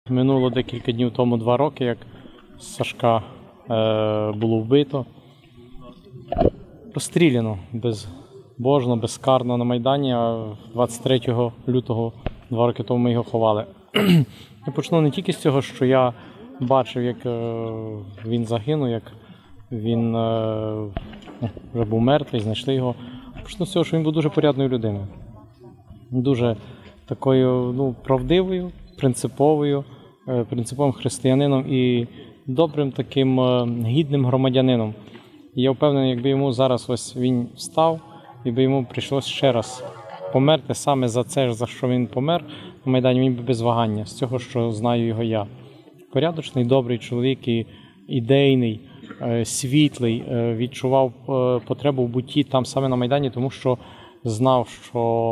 Минуло декілька днів тому 2 роки, як Сашка було вбито. Розстріляно безбожно, безкарно на Майдані, а 23 лютого 2 роки тому ми його ховали. Я почну не тільки з цього, що я бачив, як він загинув, як він вже був мертвий, знайшли його. Почну з цього, що він був дуже порядною людиною. Дуже такою правдивою, принциповим християнином і добрим таким гідним громадянином. І я впевнений, якби йому зараз ось він встав, якби йому прийшлося ще раз померти саме за це, за що він помер на Майдані, він би без вагання, з цього, що знаю його я. Порядочний, добрий чоловік, і ідейний, світлий, відчував потребу в бутті там саме на Майдані, тому що знав, що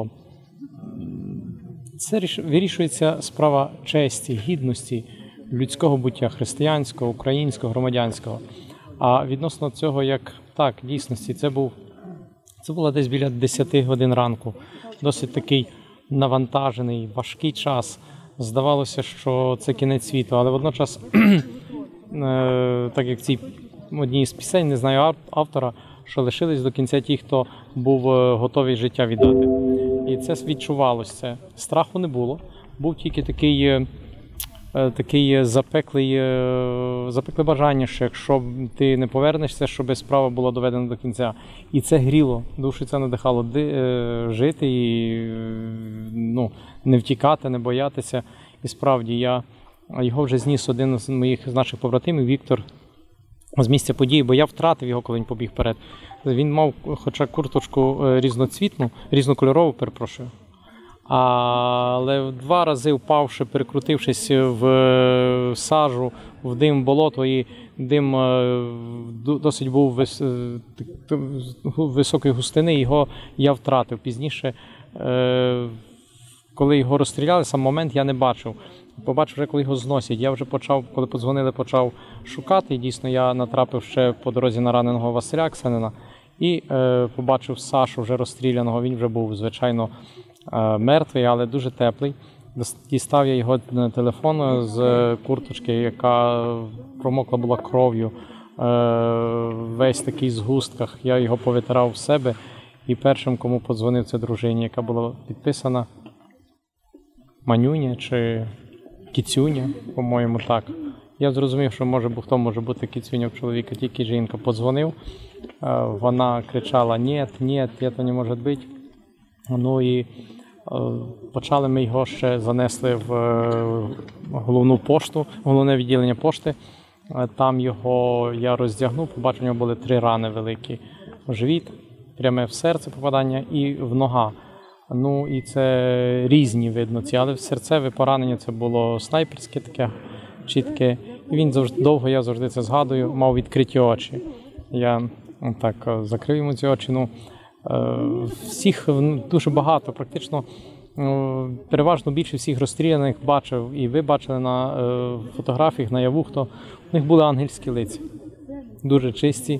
це вирішується справа честі, гідності, людського буття, християнського, українського, громадянського. А відносно цього, як так, дійсності, це було десь біля 10 годин ранку. Досить такий навантажений, важкий час. Здавалося, що це кінець світу, але водночас, так як в цій одній з пісень, не знаю автора, що лишились до кінця ті, хто був готовий життя віддати. І це відчувалося. Страху не було. Був тільки такий запекле бажання, що якщо ти не повернешся, щоб справа була доведена до кінця. І це гріло, душу це надихало жити і не втікати, не боятися. І справді, його вже зніс один з наших побратимів, Віктор, з місця події, бо я втратив його, коли він побіг вперед. Він мав хоча курточку різнокольорову, перепрошую. Але 2 рази впавши, перекрутившись в сажу, в дим, болото, і дим досить був високої густини, його я втратив. Пізніше, коли його розстріляли, сам момент я не бачив. Побачив вже, коли його зносять. Я вже коли подзвонили, почав шукати. І дійсно я натрапив ще по дорозі на раненого Василя Аксенина. І побачив Сашу вже розстріляного. Він вже був, звичайно, мертвий, але дуже теплий. Дістав я його на телефон з курточки, яка промокла була кров'ю. Весь такий згустках. Я його повитирав в себе. І першим, кому подзвонив, це дружині, яка була підписана Манюня чи Кіцюня, по-моєму, так. Я зрозумів, що хто може бути Кіцюня в чоловіка, тільки жінка. Подзвонив, вона кричала: «Ні, це не може бути». І почали ми його ще занесли в головну пошту, головне відділення пошти. Там його я роздягнув, побачив, у нього були 3 рани великі. В живіт, пряме в серце попадання і в нога. І це різні, видно, але в серцеве поранення це було снайперське таке, чітке. І він довго, я завжди це згадую, мав відкриті очі. Я так закрив йому ці очі. Всіх дуже багато, практично переважно більше всіх розстріляних бачив, і ви бачили на фотографіях, наяву, у них були ангельські лиця. Дуже чисті,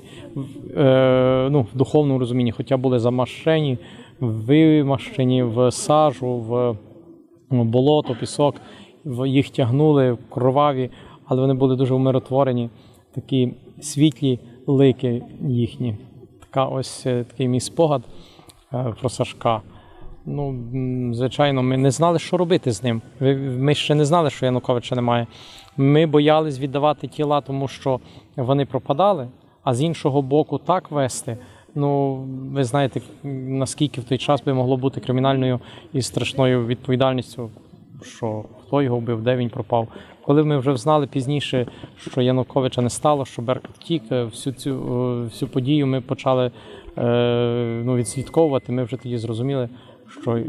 в духовному розумінні, хоча були замащені, вимащені в сажу, в болото, пісок, їх тягнули кроваві, але вони були дуже умиротворені, такі світлі лики їхні. Такий мій спогад про Сашка. Звичайно, ми не знали, що робити з ним. Ми ще не знали, що Януковича немає. Ми боялись віддавати тіла, тому що вони пропадали, а з іншого боку так вести. Ви знаєте, наскільки в той час би могло бути кримінальною і страшною відповідальністю, що хто його вбив, де він пропав. Коли ми вже знали пізніше, що Януковича не стало, що Беркут втік, всю подію ми почали відслідковувати, ми вже тоді зрозуміли, що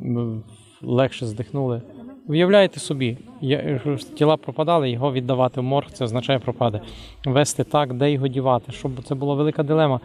легше здихнули. Уявляєте собі, тіла пропадали, його віддавати в морг, це означає пропаде. Вести так, де його дівати, щоб це була велика дилема,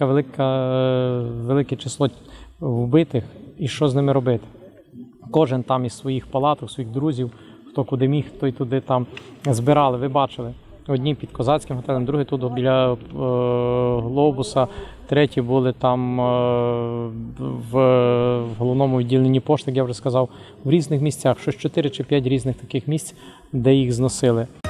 велике число вбитих, і що з ними робити. Кожен там із своїх палаток, своїх друзів, хто куди міг, той туди там збирали, ви бачили. Одні під козацьким готелем, другі тут біля Глобуса, треті були там в головному відділенні пошти, як я вже сказав, в різних місцях, щось 4 чи 5 різних таких місць, де їх зносили.